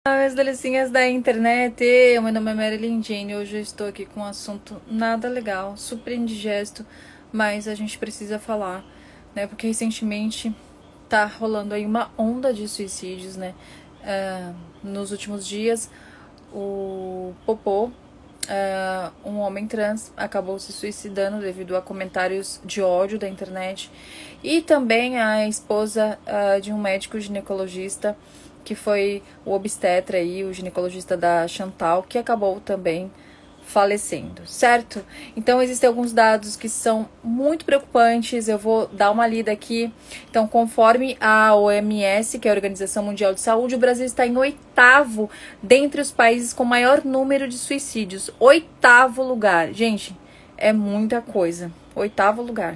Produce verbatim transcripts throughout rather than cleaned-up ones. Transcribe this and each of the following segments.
As delicinhas da internet, eu, meu nome é Marilyn Jane. Hoje eu estou aqui com um assunto nada legal, super indigesto, mas a gente precisa falar, né? Porque recentemente tá rolando aí uma onda de suicídios, né? Uh, nos últimos dias, o Popô, uh, um homem trans, acabou se suicidando devido a comentários de ódio da internet. E também a esposa uh, de um médico ginecologista, que foi o obstetra aí, o ginecologista da Chantal, que acabou também falecendo, certo? Então existem alguns dados que são muito preocupantes, eu vou dar uma lida aqui. Então, conforme a O M S, que é a Organização Mundial de Saúde, o Brasil está em oitavo dentre os países com maior número de suicídios. Oitavo lugar. Gente, é muita coisa. Oitavo lugar.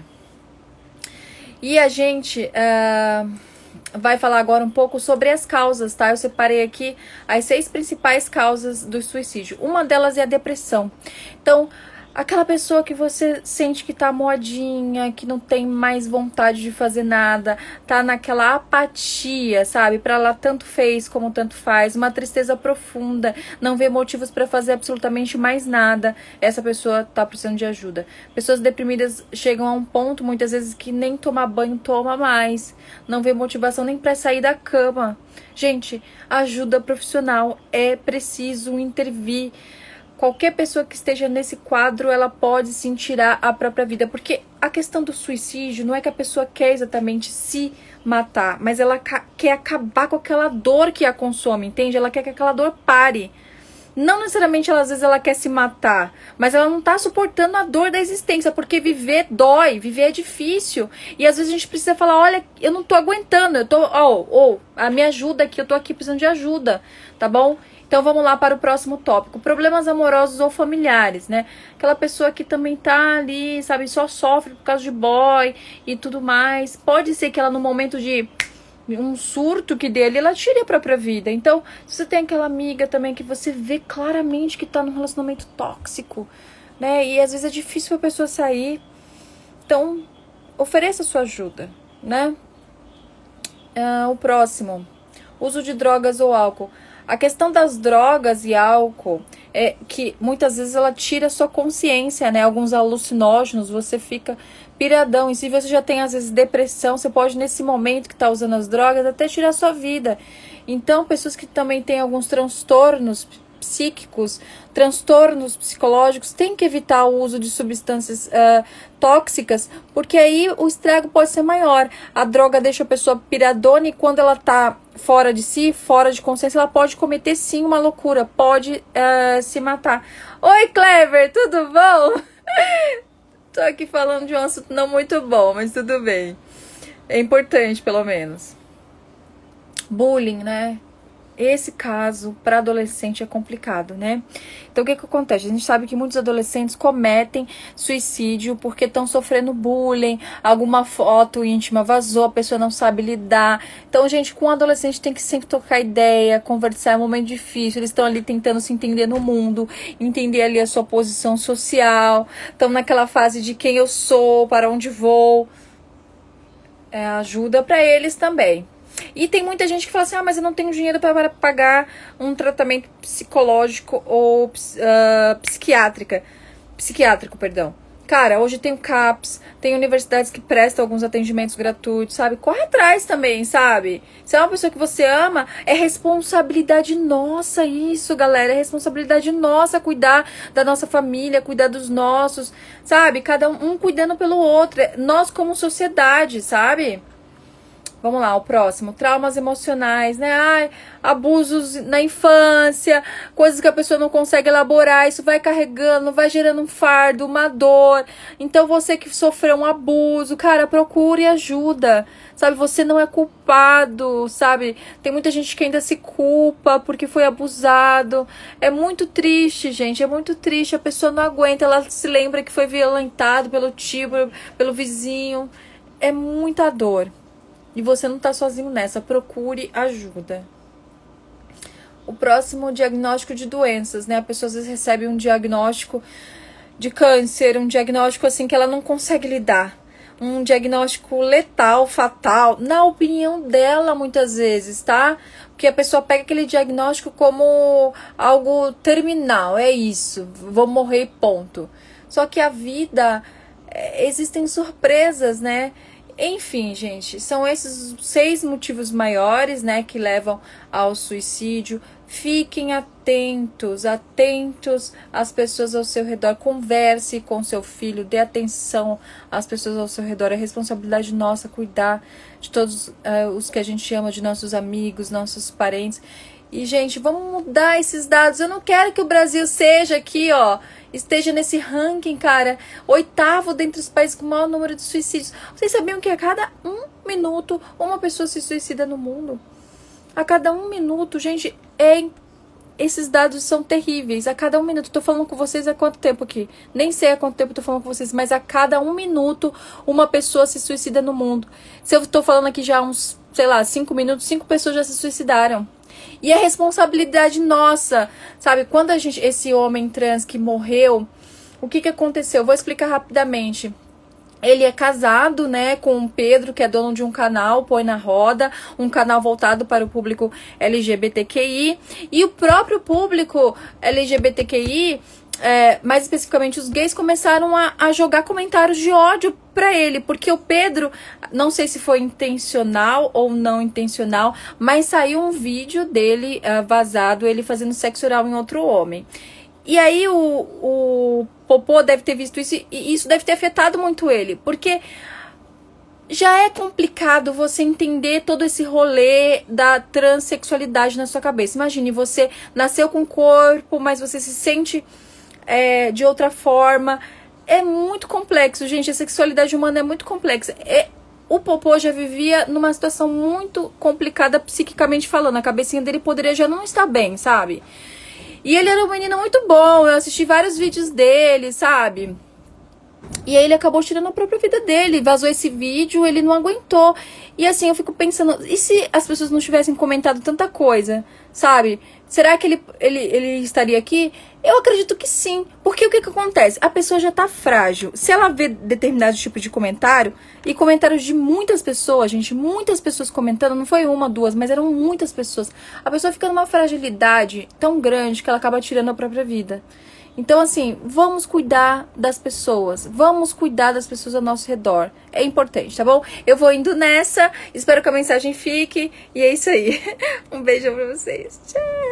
E a gente uh, vai falar agora um pouco sobre as causas, tá? Eu separei aqui as seis principais causas do suicídio. Uma delas é a depressão. Então, aquela pessoa que você sente que tá moadinha, que não tem mais vontade de fazer nada, tá naquela apatia, sabe? Pra lá tanto fez como tanto faz, uma tristeza profunda, não vê motivos pra fazer absolutamente mais nada. Essa pessoa tá precisando de ajuda. Pessoas deprimidas chegam a um ponto, muitas vezes, que nem tomar banho toma mais, não vê motivação nem pra sair da cama. Gente, ajuda profissional, é preciso intervir. Qualquer pessoa que esteja nesse quadro, ela pode sim tirar a própria vida. Porque a questão do suicídio não é que a pessoa quer exatamente se matar, mas ela quer acabar com aquela dor que a consome, entende? Ela quer que aquela dor pare. Não necessariamente, ela, às vezes, ela quer se matar, mas ela não tá suportando a dor da existência, porque viver dói, viver é difícil. E às vezes a gente precisa falar, olha, eu não tô aguentando, eu tô, ó, oh, oh, me ajuda aqui, eu tô aqui precisando de ajuda, tá bom? Então vamos lá para o próximo tópico. Problemas amorosos ou familiares, né? Aquela pessoa que também tá ali, sabe, só sofre por causa de boy e tudo mais. Pode ser que ela, no momento de um surto que dele, ela tire a própria vida. Então, se você tem aquela amiga também que você vê claramente que tá num relacionamento tóxico, né? E às vezes é difícil a pessoa sair. Então, ofereça sua ajuda, né? Ah, o próximo. Uso de drogas ou álcool. A questão das drogas e álcool é que muitas vezes ela tira a sua consciência, né? Alguns alucinógenos, você fica piradão. E se você já tem, às vezes, depressão, você pode, nesse momento que tá usando as drogas, até tirar a sua vida. Então, pessoas que também têm alguns transtornos psíquicos, transtornos psicológicos, tem que evitar o uso de substâncias uh, tóxicas, porque aí o estrago pode ser maior. A droga deixa a pessoa piradona e quando ela tá fora de si, fora de consciência, ela pode cometer sim uma loucura, pode uh, se matar. Oi, Clever, tudo bom? Tô aqui falando de um assunto não muito bom, mas tudo bem. É importante, pelo menos. Bullying, né? Esse caso para adolescente é complicado, né? Então o que que acontece? A gente sabe que muitos adolescentes cometem suicídio porque estão sofrendo bullying, alguma foto íntima vazou, a pessoa não sabe lidar. Então, gente, com um adolescente tem que sempre trocar ideia, conversar, é um momento difícil, eles estão ali tentando se entender no mundo, entender ali a sua posição social, estão naquela fase de quem eu sou, para onde vou. É, ajuda para eles também. E tem muita gente que fala assim, ah, mas eu não tenho dinheiro para pagar um tratamento psicológico ou uh, psiquiátrica, psiquiátrico, perdão. Cara, hoje tem o CAPS, tem universidades que prestam alguns atendimentos gratuitos, sabe? Corre atrás também, sabe? Se é uma pessoa que você ama, é responsabilidade nossa isso, galera. É responsabilidade nossa cuidar da nossa família, cuidar dos nossos, sabe? Cada um, um cuidando pelo outro. Nós como sociedade, sabe? Vamos lá, o próximo. Traumas emocionais, né? Ai, abusos na infância, coisas que a pessoa não consegue elaborar, isso vai carregando, vai gerando um fardo, uma dor. Então, você que sofreu um abuso, cara, procure ajuda, sabe? Você não é culpado, sabe? Tem muita gente que ainda se culpa porque foi abusado. É muito triste, gente, é muito triste. A pessoa não aguenta, ela se lembra que foi violentado pelo tio, pelo, pelo vizinho. É muita dor. E você não tá sozinho nessa, procure ajuda. O próximo, diagnóstico de doenças, né? A pessoa às vezes recebe um diagnóstico de câncer, um diagnóstico assim que ela não consegue lidar. um diagnóstico letal, fatal, na opinião dela muitas vezes, tá? Porque a pessoa pega aquele diagnóstico como algo terminal, é isso, vou morrer, ponto. Só que a vida, é, existem surpresas, né? Enfim, gente, são esses seis motivos maiores, né, que levam ao suicídio. Fiquem atentos, atentos às pessoas ao seu redor. Converse com seu filho, dê atenção às pessoas ao seu redor. É responsabilidade nossa cuidar de todos uh, os que a gente ama, de nossos amigos, nossos parentes. E, gente, vamos mudar esses dados. Eu não quero que o Brasil seja aqui, ó, esteja nesse ranking, cara, oitavo dentre os países com o maior número de suicídios. Vocês sabiam que a cada um minuto uma pessoa se suicida no mundo? A cada um minuto, gente, é... esses dados são terríveis. A cada um minuto, tô falando com vocês há quanto tempo aqui? Nem sei há quanto tempo tô falando com vocês, mas a cada um minuto uma pessoa se suicida no mundo. Se eu tô falando aqui já há uns, sei lá, cinco minutos, cinco pessoas já se suicidaram. E é responsabilidade nossa, sabe? Quando a gente, esse homem trans que morreu, o que que aconteceu? Eu vou explicar rapidamente. Ele é casado, né, com o Pedro, que é dono de um canal, Põe na Roda, um canal voltado para o público L G B T Q I. E o próprio público L G B T Q I, é, mais especificamente os gays, começaram a, a jogar comentários de ódio pra ele, porque o Pedro, não sei se foi intencional ou não intencional, mas saiu um vídeo dele uh, vazado, ele fazendo sexo oral em outro homem. E aí o, o Popô deve ter visto isso e isso deve ter afetado muito ele, porque já é complicado você entender todo esse rolê da transexualidade na sua cabeça. Imagine, você nasceu com corpo, mas você se sente é, de outra forma. É muito complexo, gente. A sexualidade humana é muito complexa. É, o Popô já vivia numa situação muito complicada psiquicamente falando. A cabecinha dele poderia já não estar bem, sabe? E ele era um menino muito bom, eu assisti vários vídeos dele, sabe? E aí ele acabou tirando a própria vida dele, vazou esse vídeo, ele não aguentou. E assim, eu fico pensando, e se as pessoas não tivessem comentado tanta coisa, sabe? Será que ele, ele, ele estaria aqui? Eu acredito que sim. Porque o que que acontece? A pessoa já tá frágil. Se ela vê determinado tipo de comentário, e comentários de muitas pessoas, gente, muitas pessoas comentando, não foi uma, duas, mas eram muitas pessoas. A pessoa fica numa fragilidade tão grande que ela acaba tirando a própria vida. Então, assim, vamos cuidar das pessoas. Vamos cuidar das pessoas ao nosso redor. É importante, tá bom? Eu vou indo nessa. Espero que a mensagem fique. E é isso aí. Um beijão pra vocês. Tchau!